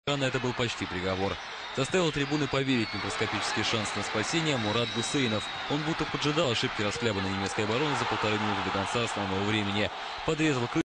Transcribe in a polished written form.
Это был почти приговор. Заставил трибуны поверить в микроскопический шанс на спасение Мурат Гусейнов. Он будто поджидал ошибки расхлябанной немецкой обороны за 1,5 минуты до конца основного времени. Подрезал